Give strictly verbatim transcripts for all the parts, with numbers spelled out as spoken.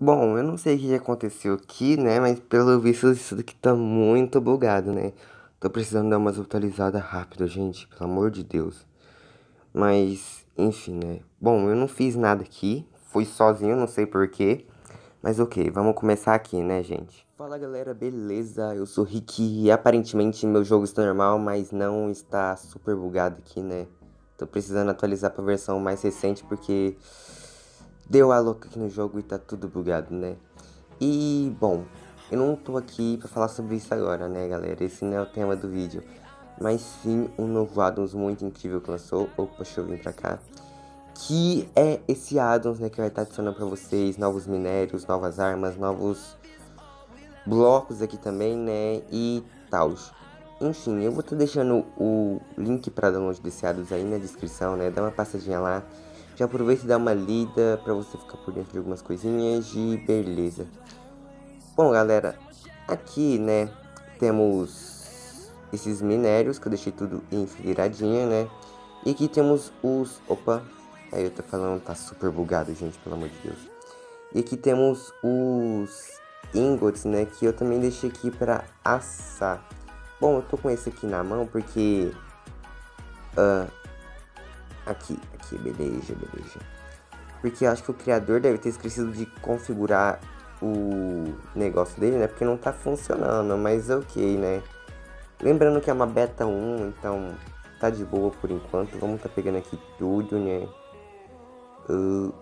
Bom, eu não sei o que aconteceu aqui, né? Mas pelo visto isso daqui tá muito bugado, né? Tô precisando dar umas atualizadas rápido, gente, pelo amor de Deus. Mas, enfim, né? Bom, eu não fiz nada aqui, fui sozinho, não sei porquê. Mas ok, vamos começar aqui, né, gente? Fala galera, beleza? Eu sou Rick e aparentemente meu jogo está normal, mas não está super bugado aqui, né? Tô precisando atualizar pra versão mais recente porque deu a louca aqui no jogo e tá tudo bugado, né? E, bom, eu não tô aqui pra falar sobre isso agora, né, galera? Esse não é o tema do vídeo. Mas sim um novo addons muito incrível que lançou. Opa, deixa eu vir pra cá. Que é esse addons, né, que vai estar adicionando pra vocês novos minérios, novas armas, novos blocos aqui também, né, e tal. Enfim, eu vou estar deixando o link para download desse addons aí na descrição, né, dá uma passadinha lá. Já aproveita e dá uma lida pra você ficar por dentro de algumas coisinhas e beleza. Bom, galera, aqui, né, temos esses minérios que eu deixei tudo enfileiradinha, né? E aqui temos os... Opa, aí eu tô falando, tá super bugado, gente, pelo amor de Deus. E aqui temos os ingots, né, que eu também deixei aqui pra assar. Bom, eu tô com esse aqui na mão porque... Uh, aqui, aqui, beleza, beleza. Porque eu acho que o criador deve ter esquecido de configurar o negócio dele, né? Porque não tá funcionando, mas ok, né? Lembrando que é uma beta um, então tá de boa por enquanto. Vamos tá pegando aqui tudo, né? Uh...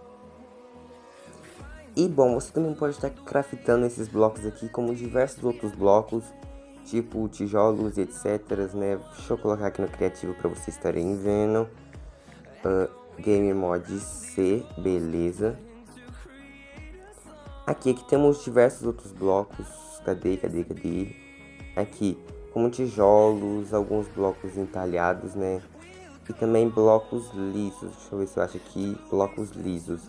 E bom, você também pode estar craftando esses blocos aqui como diversos outros blocos, tipo tijolos e etc, né? Deixa eu colocar aqui no criativo para vocês estarem vendo. Uh, Game Mod C, beleza. Aqui, aqui temos diversos outros blocos. Cadê, cadê, cadê? Aqui, como tijolos, alguns blocos entalhados, né? E também blocos lisos. Deixa eu ver se eu acho aqui. Blocos lisos.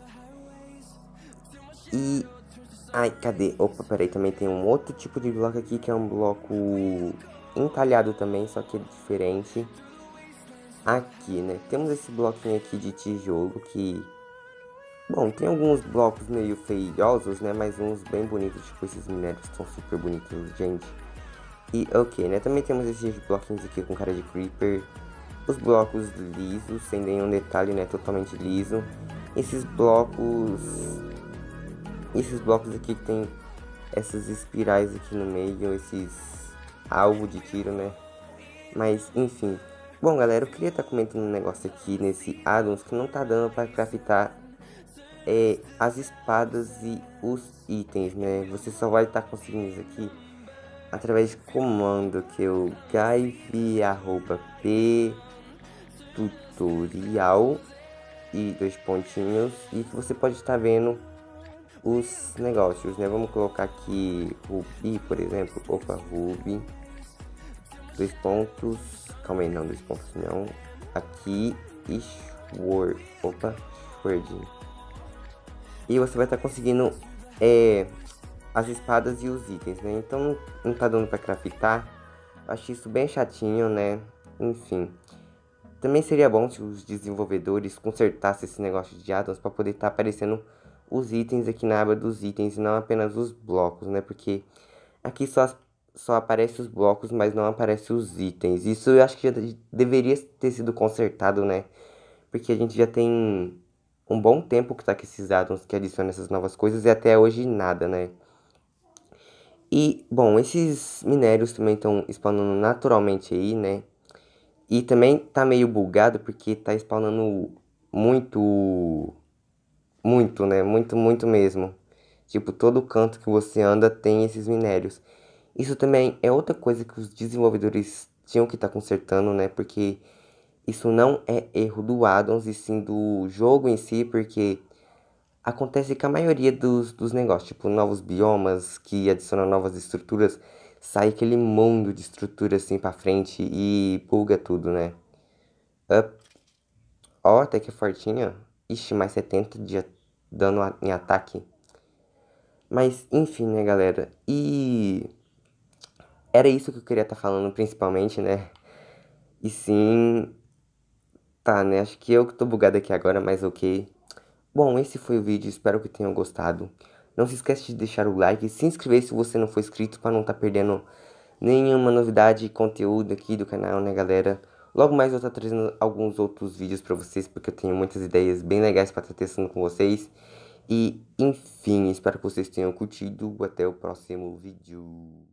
E... Ai, cadê? Opa, peraí, também tem um outro tipo de bloco aqui, que é um bloco entalhado também, só que é diferente. Aqui, né? Temos esse bloquinho aqui de tijolo que... Bom, tem alguns blocos meio feiosos, né? Mas uns bem bonitos, tipo esses minérios que são super bonitos, gente. E ok, né? Também temos esses bloquinhos aqui com cara de creeper. Os blocos lisos, sem nenhum detalhe, né? Totalmente liso. Esses blocos... Esses blocos aqui que tem essas espirais aqui no meio, esses alvo de tiro, né? Mas, enfim. Bom, galera, eu queria estar tá comentando um negócio aqui nesse addons que não tá dando para craftar é, as espadas e os itens, né? Você só vai estar tá conseguindo isso aqui através de comando que eu gaive arroba p tutorial e dois pontinhos e que você pode estar vendo os negócios, né? Vamos colocar aqui Ruby, por exemplo. Opa, Ruby, dois pontos, calma aí, não, dois pontos não, aqui e Sword, opa, Sword. E você vai estar conseguindo é, as espadas e os itens, né? Então não tá dando pra craftar. Acho isso bem chatinho, né? Enfim. Também seria bom se os desenvolvedores consertassem esse negócio de addons para poder estar tá aparecendo os itens aqui na aba dos itens e não apenas os blocos, né? Porque aqui só, só aparece os blocos, mas não aparece os itens. Isso eu acho que já deveria ter sido consertado, né? Porque a gente já tem um bom tempo que tá com esses addons que adicionam essas novas coisas e até hoje nada, né? E, bom, esses minérios também estão spawnando naturalmente aí, né? E também tá meio bugado porque tá spawnando muito, muito, né? Muito, muito mesmo. Tipo, todo canto que você anda tem esses minérios. Isso também é outra coisa que os desenvolvedores tinham que estar tá consertando, né? Porque isso não é erro do addons e sim do jogo em si, porque acontece que a maioria dos, dos negócios, tipo novos biomas que adicionam novas estruturas, sai aquele mundo de estrutura assim pra frente e buga tudo, né? Up. Ó, até que é fortinha. Ixi, mais setenta de dano em ataque. Mas, enfim, né, galera? E... era isso que eu queria estar tá falando, principalmente, né? E sim... Tá, né? Acho que eu que tô bugado aqui agora, mas ok. Bom, esse foi o vídeo. Espero que tenham gostado. Não se esquece de deixar o like e se inscrever se você não for inscrito para não estar perdendo nenhuma novidade e conteúdo aqui do canal, né, galera? Logo mais eu estou trazendo alguns outros vídeos para vocês, porque eu tenho muitas ideias bem legais para estar testando com vocês. E, enfim, espero que vocês tenham curtido. Até o próximo vídeo.